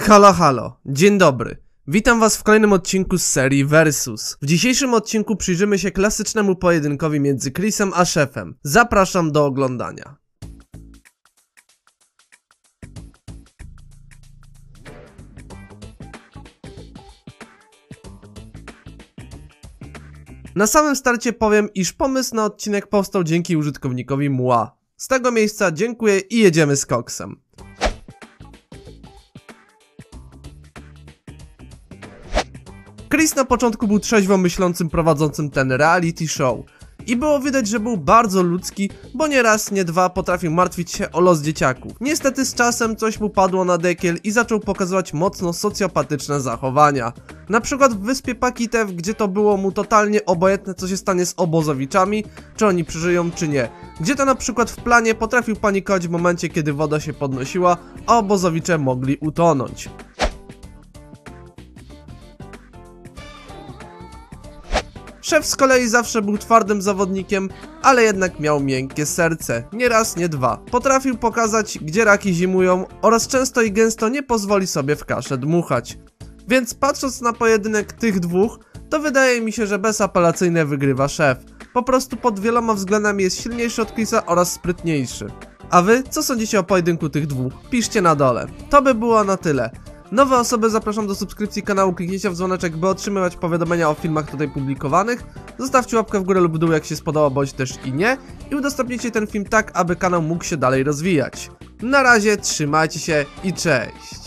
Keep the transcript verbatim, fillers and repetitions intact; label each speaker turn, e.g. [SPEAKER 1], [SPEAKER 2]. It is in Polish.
[SPEAKER 1] Halo, halo, dzień dobry. Witam was w kolejnym odcinku z serii Versus. W dzisiejszym odcinku przyjrzymy się klasycznemu pojedynkowi między Chrisem a Szefem. Zapraszam do oglądania. Na samym starcie powiem, iż pomysł na odcinek powstał dzięki użytkownikowi Mła. Z tego miejsca dziękuję i jedziemy z koksem. Chris na początku był trzeźwo myślącym prowadzącym ten reality show. I było widać, że był bardzo ludzki, bo nie raz, nie dwa potrafił martwić się o los dzieciaków. Niestety z czasem coś mu padło na dekiel i zaczął pokazywać mocno socjopatyczne zachowania. Na przykład w wyspie Pakitew, gdzie to było mu totalnie obojętne, co się stanie z obozowiczami, czy oni przeżyją czy nie. Gdzie to na przykład w planie potrafił panikować w momencie, kiedy woda się podnosiła, a obozowicze mogli utonąć. Szef z kolei zawsze był twardym zawodnikiem, ale jednak miał miękkie serce, nie raz, nie dwa. Potrafił pokazać, gdzie raki zimują oraz często i gęsto nie pozwoli sobie w kaszę dmuchać. Więc patrząc na pojedynek tych dwóch, to wydaje mi się, że bezapelacyjnie wygrywa Szef. Po prostu pod wieloma względami jest silniejszy od Chrisa oraz sprytniejszy. A wy, co sądzicie o pojedynku tych dwóch? Piszcie na dole. To by było na tyle. Nowe osoby zapraszam do subskrypcji kanału, kliknijcie w dzwoneczek, by otrzymywać powiadomienia o filmach tutaj publikowanych. Zostawcie łapkę w górę lub w dół, jak się spodoba, bądź też i nie. I udostępnijcie ten film tak, aby kanał mógł się dalej rozwijać. Na razie, trzymajcie się i cześć!